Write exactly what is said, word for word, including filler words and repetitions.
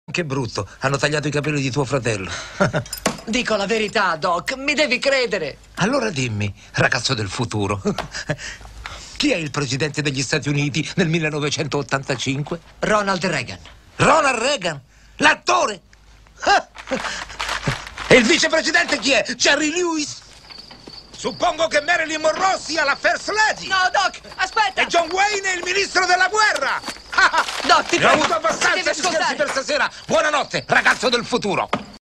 Che brutto, hanno tagliato i capelli di tuo fratello. Dico la verità, Doc, mi devi credere. Allora dimmi, ragazzo del futuro, chi è il presidente degli Stati Uniti nel millenovecentottantacinque? Ronald Reagan. Ronald Reagan? L'attore? E il vicepresidente chi è? Jerry Lewis? Suppongo che Marilyn Monroe sia la First Lady. No, Doc, aspetta! E John Wayne è il ministro della guerra. Doc, ti Ne ho prego, avuto abbastanza devi di scherzi ascoltare. per stasera. Buonanotte, ragazzo del futuro.